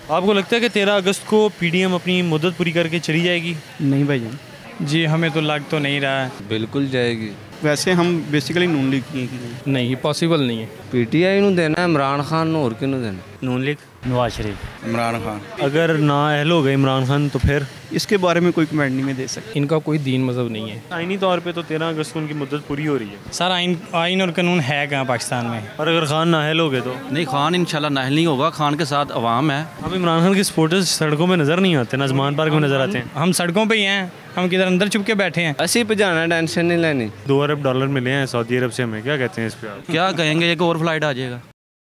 आपको लगता है कि 13 अगस्त को पीडीएम अपनी मुद्दत पूरी करके चली जाएगी? नहीं भाईजान जी हमें तो लग तो नहीं रहा है। बिल्कुल जाएगी। वैसे हम बेसिकली नून लीग की नहीं पॉसिबल नहीं है। पीटीआई ਨੂੰ देना है, इमरान खान ਨੂੰ और किन्नू देना? नून लीग, नवाज शरीफ। इमरान खान। अगर ना अहल हो गए इमरान खान तो फिर इसके बारे में कोई कमेंट नहीं मैं दे सकता। इनका कोई दीन मज़हब नहीं है। आईनी तौर पे तो 13 अगस्त को उनकी मुद्दत पूरी हो रही है। सर आइन और कानून है कहाँ पाकिस्तान में? और अगर खान नाअहल हो गए तो? नहीं, खान इंशाल्लाह नाअहल नहीं होगा। खान के साथ अवाम है। अब इमरान खान के सपोर्टर्स सड़कों में नज़र नहीं आते, नजमान पार्क में नज़र आते हैं। हम सड़कों पे ही हैं, हम किधर अंदर छुप के बैठे हैं। असी भजाना, टेंशन नहीं लेनी। $2 अरब मिले हैं सऊदी अरब से, हमें क्या कहते हैं इस पे आप? क्या कहेंगे, एक और फ्लाइट आ जाएगा।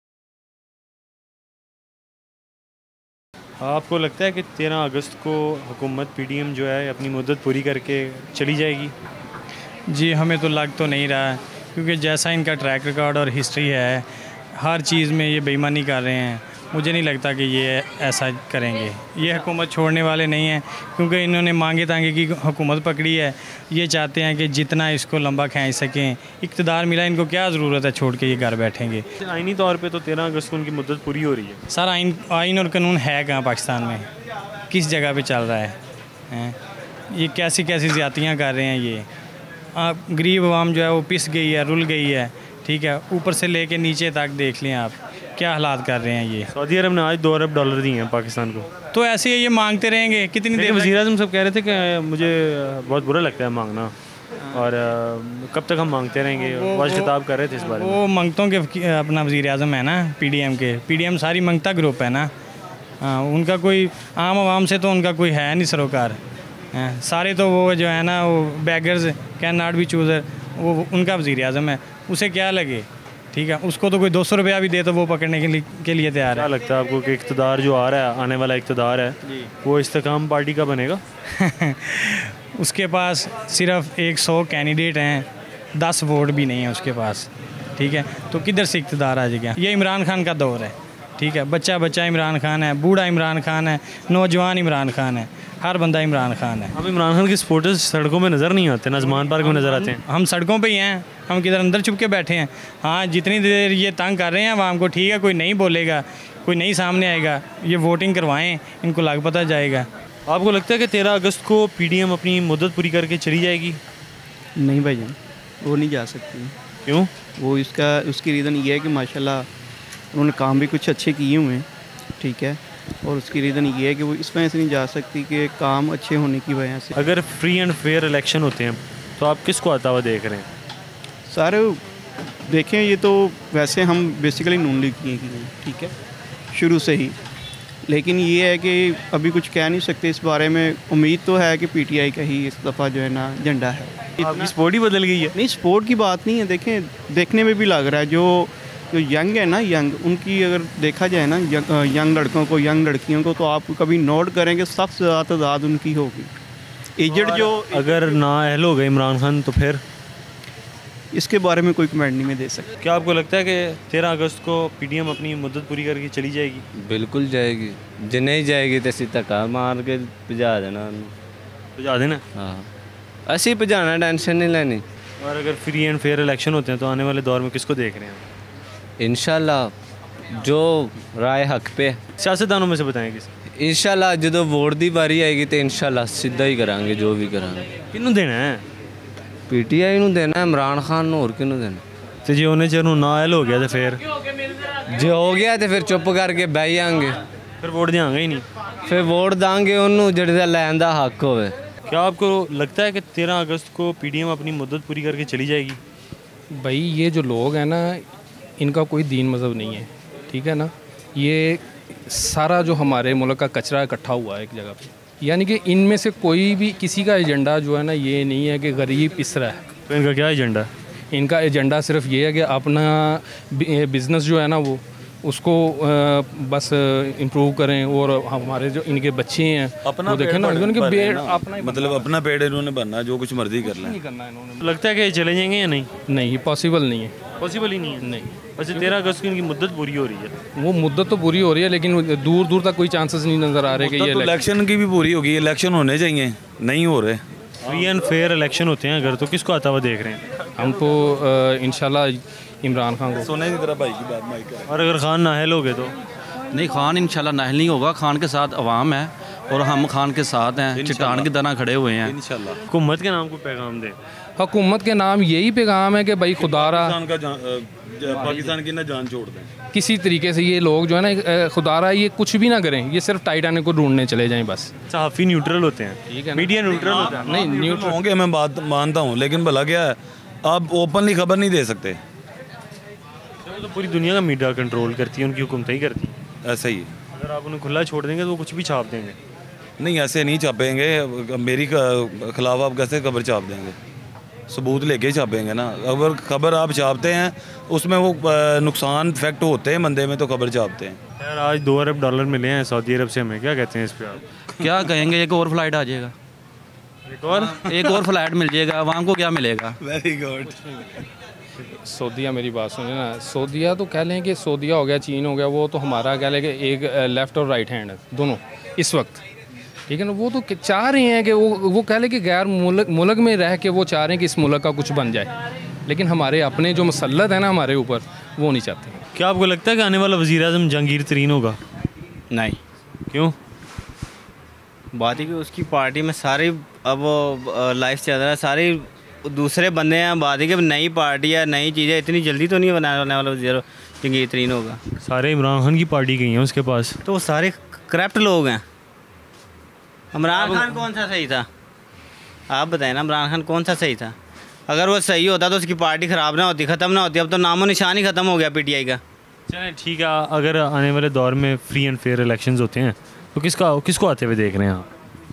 आपको लगता है कि 13 अगस्त को हुकूमत पीडीएम जो है अपनी मुद्दत पूरी करके चली जाएगी? जी हमें तो लग तो नहीं रहा है, क्योंकि जैसा इनका ट्रैक रिकॉर्ड और हिस्ट्री है, हर चीज़ में ये बेईमानी कर रहे हैं। मुझे नहीं लगता कि ये ऐसा करेंगे। ये हुकूमत छोड़ने वाले नहीं हैं, क्योंकि इन्होंने मांगे तांगे की हुकूमत पकड़ी है। ये चाहते हैं कि जितना इसको लंबा खींच सकें। इक़्तिदार मिला, इनको क्या ज़रूरत है छोड़ के ये घर बैठेंगे। आईनी तौर पे तो 13 अगस्त को उनकी मुद्दत पूरी हो रही है। सर आइन और कानून है कहाँ पाकिस्तान में? किस जगह पे चल रहा है, हैं? ये कैसी कैसी ज़्यादतियाँ कर रहे हैं ये। गरीब आवाम जो है वो पिस गई है, रुल गई है। ठीक है, ऊपर से लेके नीचे तक देख लें आप क्या हालात कर रहे हैं ये। सऊदी अरब ने आज $2 अरब दिए हैं पाकिस्तान को। तो ऐसे ये मांगते रहेंगे कितनी देर? वज़ीर आज़म सब कह रहे थे कि मुझे बहुत बुरा लगता है मांगना, और कब तक हम मांगते रहेंगे। वाज खिताब कर रहे थे इस बारे में। वो मंगतों के अपना वज़ीर आज़म है ना, पीडीएम के। पीडीएम सारी मंगता ग्रुप है ना। उनका कोई आम आवाम से तो उनका कोई है नहीं सरोकार। सारे तो वो जो है ना, वो beggars can not be chooser, वो उनका वज़ीर आज़म है। उसे क्या लगे, ठीक है, उसको तो कोई 200 रुपया भी दे तो वो पकड़ने के लिए तैयार है। क्या लगता है आपको कि इक़्तिदार जो आ रहा है, आने वाला इक़्तिदार है, वो इस्तेकाम पार्टी का बनेगा? उसके पास सिर्फ 100 कैंडिडेट हैं, 10 वोट भी नहीं है उसके पास। ठीक है, तो किधर से इक़्तिदार आ जाएगा? ये इमरान खान का दौर है। ठीक है, बच्चा बच्चा इमरान खान है, बूढ़ा इमरान खान है, नौजवान इमरान खान है, हर बंदा इमरान खान है। अब इमरान खान के सपोर्टर्स सड़कों में नज़र नहीं आते, नजमान पार्क में नज़र आते हैं। हम सड़कों पे ही हैं, हम किधर अंदर छुप के बैठे हैं। हाँ, जितनी देर ये तंग कर रहे हैं आवाम को, ठीक है, कोई नहीं बोलेगा, कोई नहीं सामने आएगा। ये वोटिंग करवाएं, इनको लग पता जाएगा। आपको लगता है कि 13 अगस्त को पीडीएम अपनी मुद्दत पूरी करके चली जाएगी? नहीं भाईजान, वो नहीं जा सकती। क्यों? वो उसकी रीज़न ये है कि माशाल्लाह उन्होंने काम भी कुछ अच्छे किए हुए हैं। ठीक है, और उसकी रीज़न ये है कि वो इस वजह से नहीं जा सकती कि काम अच्छे होने की वजह से। अगर फ्री एंड फेयर इलेक्शन होते हैं तो आप किसको आता हुआ देख रहे हैं? सारे देखें, ये तो वैसे हम बेसिकली नून लीग की हैं, ठीक है, शुरू से ही। लेकिन ये है कि अभी कुछ कह नहीं सकते इस बारे में। उम्मीद तो है कि पीटीआई का ही इस दफ़ा जो है ना झंडा है। आपकी सपोर्ट ही बदल गई है? नहीं, सपोर्ट की बात नहीं है। देखें, देखने में भी लग रहा है जो यंग है ना, यंग, उनकी अगर देखा जाए ना, यंग लड़कों को, यंग लड़कियों को, तो आप कभी नोट करेंगे सबसे ज़्यादा तादाद उनकी होगी। एजड जो अगर ना अहल हो गए इमरान खान तो फिर? इसके बारे में कोई कमेंट नहीं मैं दे सकता। क्या आपको लगता है कि 13 अगस्त को पीडीएम अपनी मुद्दत पूरी करके चली जाएगी? बिल्कुल जाएगी। जो नहीं जाएगी तो सीधा धक्का मार के भजा देना। भजा देना? हाँ, असी भजाना, टेंशन नहीं लेनी। और अगर फ्री एंड फेयर इलेक्शन होते हैं तो आने वाले दौर में किसको देख रहे हैं? इंशाल्लाह जो राय हक पे। सियासतदानों में से बताएं किसी। इंशाल्लाह जो वोट की बारी आएगी तो इंशाल्लाह सीधा ही करांगे, जो भी करांगे। किन्नू देना है? पीटीआई ਨੂੰ देना है, इमरान खान ਨੂੰ, और किन्नू देना? तो जे उन्हें चर नाअहल हो गया तो फिर? जो हो गया तो फिर चुप करके बह जाएंगे, फिर वोट देंगे ही नहीं। फिर वोट देंगे उन्होंने जिहड़ा लैन दा हक होवे। क्या आपको लगता है कि 13 अगस्त को पीडीएम अपनी मुद्दत पूरी करके चली जाएगी? भाई ये जो लोग हैं ना, इनका कोई दीन मज़हब नहीं है। ठीक है ना, ये सारा जो हमारे मुल्क का कचरा इकट्ठा हुआ है एक जगह पे, यानी कि इनमें से कोई भी किसी का एजेंडा जो है ना, ये नहीं है कि गरीब पिस रहा है। तो इनका क्या एजेंडा? इनका एजेंडा सिर्फ ये है कि अपना बिज़नेस जो है ना वो उसको बस इम्प्रूव करें, और हमारे जो इनके बच्चे हैं वो देखें ना, उनके पेड़ अपना मतलब अपना पेड़ इन्होंने भरना, जो कुछ मर्जी कर लें। नहीं करना इन्होंने। लगता है कि चले जाएंगे या नहीं? नहीं, पॉसिबल नहीं है। पॉसिबल ही नहीं है? नहीं। अच्छा, 13 अगस्त की इनकी मुद्दत पूरी हो रही है। वो मुद्दत तो पूरी हो रही है, लेकिन दूर दूर तक कोई चांसेस नहीं नज़र आ रहे कि ये इलेक्शन की भी पूरी होगी। इलेक्शन होने चाहिए, नहीं हो रहे। फ्री एंड फेयर इलेक्शन होते हैं अगर, तो किसको आता हुआ देख रहे हैं? हम तो इंशाल्लाह इमरान खान को। सोने की तरह भाई की बात माइक। और अगर खान नाअहल हो गए तो? नहीं, खान इंशाल्लाह नाहल नहीं होगा। खान के साथ अवाम है और हम खान के साथ हैं, चट्टान की तरह खड़े हुए हैं। इंशाल्लाह हुकूमत के नाम को पैगाम दें। हुकूमत के नाम यही पैगाम है कि भाई खुदारा पाकिस्तान की ना जान छोड़ दें। किसी तरीके से ये लोग जो है ना खुदारा ये कुछ भी ना करें, ये सिर्फ टाइटानिक को ढूंढने चले जाएं बस। सहाफ़ी न्यूट्रल होते हैं, ठीक है, मीडिया न्यूट्रल होता है। नहीं न्यूट्रल होंगे, मैं बात मानता हूँ, लेकिन भला क्या है, आप ओपनली खबर नहीं दे सकते। तो पूरी दुनिया का मीडिया कंट्रोल करती है, उनकी हुकूमत ही करती है। ऐसा ही है। अगर आप उन्हें खुला छोड़ देंगे तो वो कुछ भी छाप देंगे। नहीं, ऐसे नहीं छापेंगे। मेरी खिलाफ आप कैसे खबर छाप देंगे? सबूत लेके ही छापेंगे ना। अगर खबर आप छापते हैं उसमें वो नुकसान फैक्ट होते हैं बंदे में, तो खबर छापते हैं। यार आज $2 अरब मिले हैं सऊदी अरब से, हमें क्या कहते हैं इस पे आप? क्या कहेंगे, एक और फ्लाइट आ जाएगा, एक और फ्लाइट मिल जाएगा, अवाम को क्या मिलेगा? Very good. सऊदीया, मेरी बात सुनिए ना, सऊदीया तो कह लें कि सऊदीया हो गया, चीन हो गया, वो तो हमारा कह लें कि एक लेफ़्ट और राइट हैंड है दोनों इस वक्त, ठीक है ना। वो तो चाह रहे हैं कि वो कह लें कि गैर मुल्क में रह के वो चाह रहे हैं कि इस मुल्क का कुछ बन जाए, लेकिन हमारे अपने जो मुसल्लत है ना हमारे ऊपर, वो नहीं चाहते। क्या आपको लगता है कि आने वाला वज़ीर-ए-आज़म जहांगीर तरीन होगा? नहीं। क्यों? बात ही कि उसकी पार्टी में सारे अब लाइफ चल रहा है, सारे दूसरे बंदे हैं। बात है कि नई पार्टी है, नई चीज़ें, इतनी जल्दी तो नहीं बनाने वाला वज़ीर जहांगीर तरीन होगा। सारे इमरान खान की पार्टी गई है उसके पास, तो वो सारे करप्ट लोग हैं। इमरान खान कौन सा सही था? आप बताएं ना, इमरान खान कौन सा सही था? अगर वो सही होता तो उसकी पार्टी ख़राब ना होती, ख़त्म ना होती। अब तो नामो निशान ही ख़त्म हो गया पीटीआई का। चलें ठीक है, अगर आने वाले दौर में फ्री एंड फेयर इलेक्शंस होते हैं तो किसको आते हुए देख रहे हैं आप?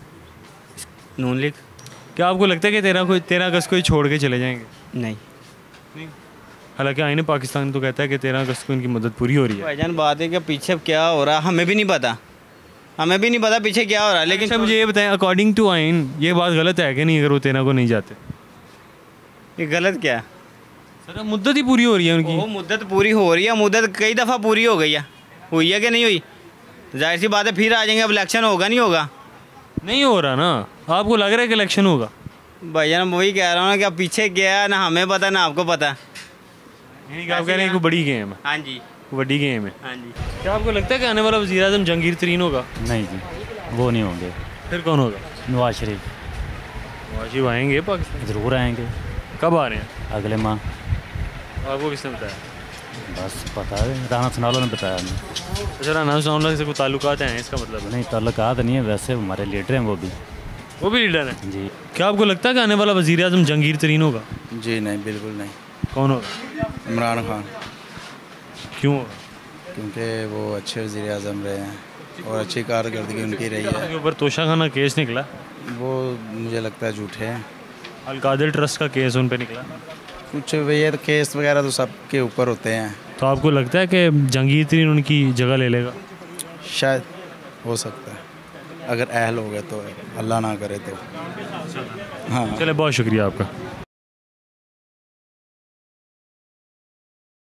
नून लीग। क्या आपको लगता है कि 13 अगस्त को ही छोड़ के चले जाएंगे? नहीं। हालांकि आईन पाकिस्तान तो कहता है कि 13 अगस्त को इनकी मदद पूरी हो रही है। भाईजान बात है कि पीछे क्या हो रहा है हमें भी नहीं पता, पीछे क्या हो रहा है। लेकिन अच्छा मुझे ये बताएं, अकॉर्डिंग टू आइन ये बात गलत है कि नहीं अगर वो 13 को नहीं जाते? ये गलत क्या है सर? मुद्दत ही पूरी हो रही है उनकी। वो मुद्दत पूरी हो रही है, मुद्दत कई दफ़ा पूरी हो गई है, हुई है कि नहीं हुई? जाहिर सी बात है फिर आ जाएंगे। अब इलेक्शन होगा नहीं होगा? नहीं हो रहा ना। आपको लग रहा है कि इलेक्शन होगा? भाईजान वही कह रहा हूँ ना कि अब पीछे गया ना हमें पता ना आपको पता। यानी कि आप कह रहे हैं कि बड़ी गेम है? हाँ जी, बड़ी गेम है। हाँ जी। क्या आपको लगता है कि आने वाला वज़ीर-ए-आज़म जहांगीर तरीन होगा? नहीं जी, वो नहीं होंगे। फिर कौन होगा? नवाज शरीफ। नवाज शरीफ आएंगे पाकिस्तान? ज़रूर आएंगे। कब आ रहे हैं? अगले माह। आपको किसने बताया? बस पता है, राना सनाउल्लाह ने बताया हमें। अच्छा, राना सनाउल्लाह से कोई ताल्लुकात हैं इसका मतलब है? नहीं, ताल्लुकात नहीं है, वैसे हमारे लीडर हैं वो भी लीडर हैं जी। क्या आपको लगता है कि आने वाला वज़ीर-ए-आज़म जहांगीर तरीन होगा? जी नहीं, बिल्कुल नहीं। कौन होगा? इमरान खान। क्यों होगा? क्योंकि वो अच्छे वज़ीर आज़म रहे हैं और अच्छी कारकर्दगी उनकी रही है। उनके ऊपर तोशाखाना केस निकला, वो मुझे लगता है झूठे हैं। अलकादिर ट्रस्ट का केस उन पे निकला। कुछ भैया तो केस वगैरह तो सबके ऊपर होते हैं। तो आपको लगता है कि जहांगीर तरीन उनकी जगह ले लेगा? शायद हो सकता है, अगर अहल हो गए तो, अल्लाह ना करे तो। हाँ, चले, बहुत शुक्रिया आपका।